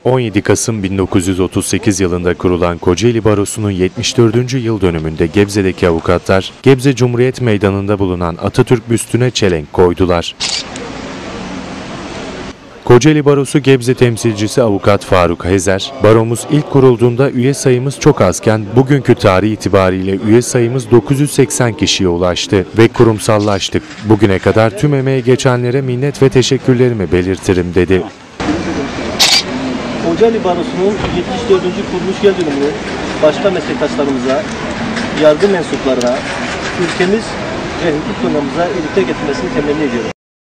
17 Kasım 1938 yılında kurulan Kocaeli Barosu'nun 74. yıl dönümünde Gebze'deki avukatlar, Gebze Cumhuriyet Meydanı'nda bulunan Atatürk büstüne çelenk koydular. Kocaeli Barosu Gebze temsilcisi Avukat Faruk Hezer, baromuz ilk kurulduğunda üye sayımız çok azken bugünkü tarih itibariyle üye sayımız 980 kişiye ulaştı ve kurumsallaştık. Bugüne kadar tüm emeğe geçenlere minnet ve teşekkürlerimi belirtirim dedi. Kocaeli Barosu'nun 74. kuruluş yıl dönümünü başta meslektaşlarımıza, yargı mensuplarına, ülkemiz ve hukuk konularımıza birlikte getirmesini temenni ediyorum.